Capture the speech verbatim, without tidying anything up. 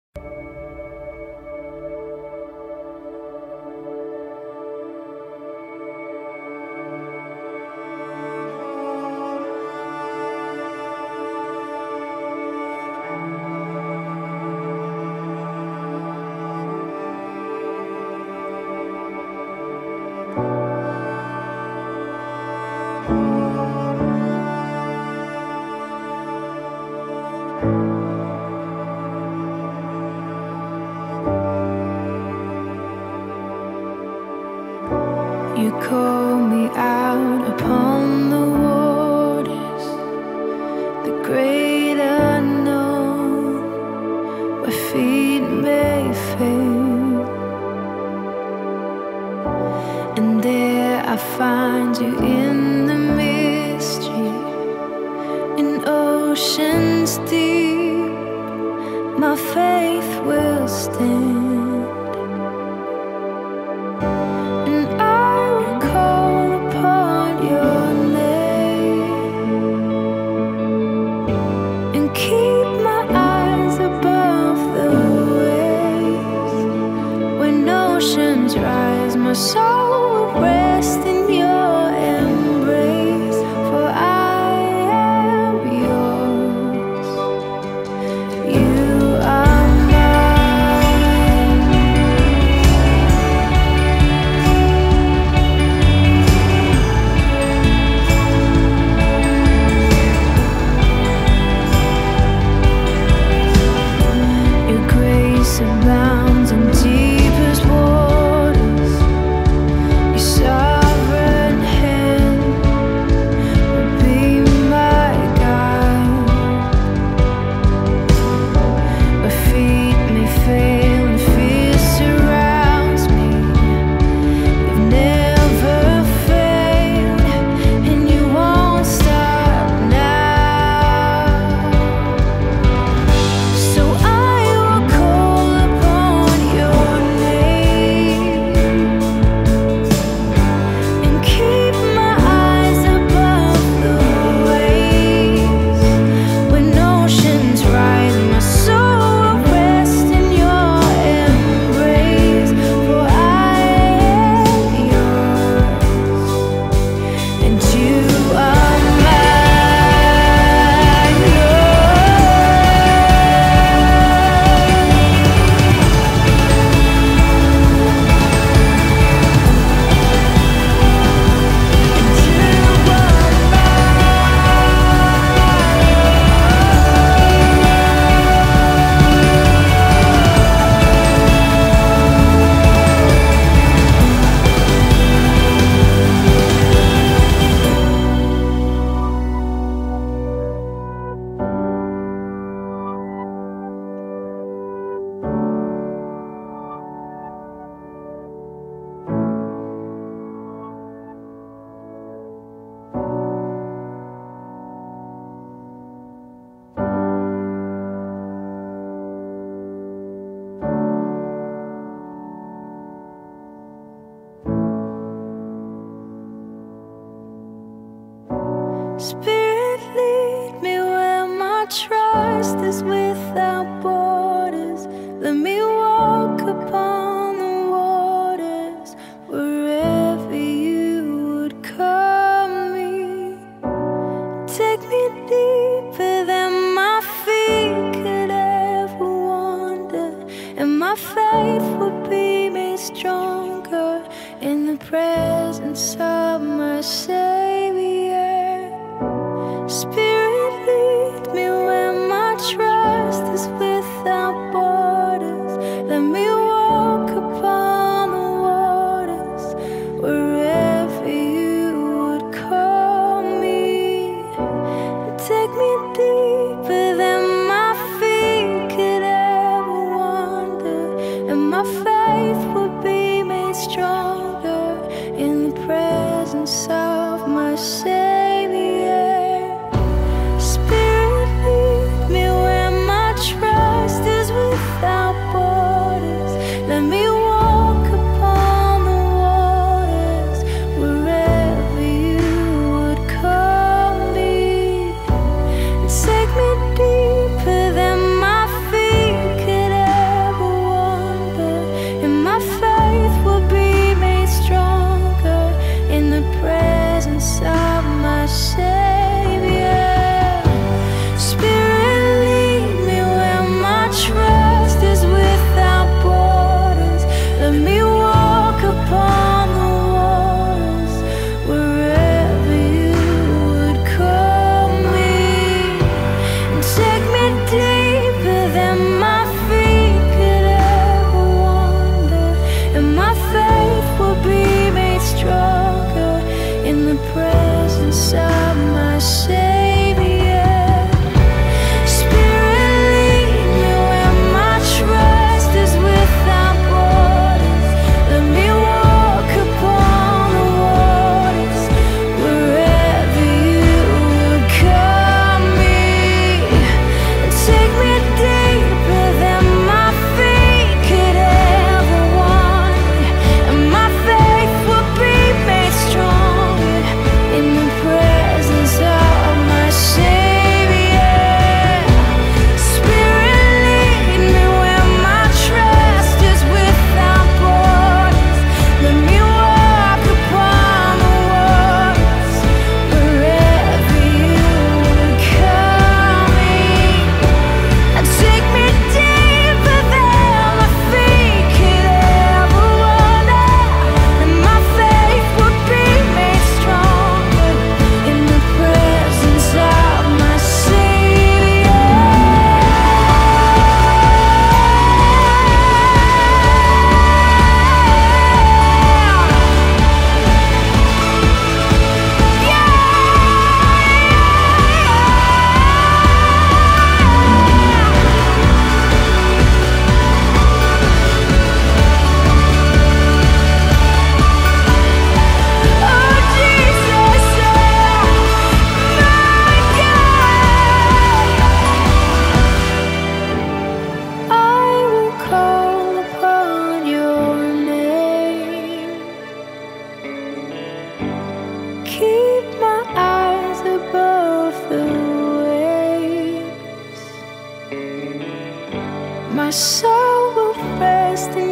You call me out upon the waters, the great unknown, where feet may fail. And there I find you in the mystery, in oceans deep. My faith will stand. My soul will rest in your embrace, for I am yours. You are mine. Your grace abounds in deepest waters. Sovereign hand will be my guide. My feet may fail and fear surrounds me. You've never failed, and you won't stop now. So I will call upon your name. Spirit, lead me where my trust is without borders. Let me walk upon the waters, wherever you would call me. Take me deeper than my feet could ever wander, and my faith will be made stronger in the presence of my Savior. Spirit, lead me where my trust is without borders. Let me walk upon the waters, wherever you would call me. Take me deeper than my feet could ever wander, and my faith will be made stronger in the presence of My soul will rest in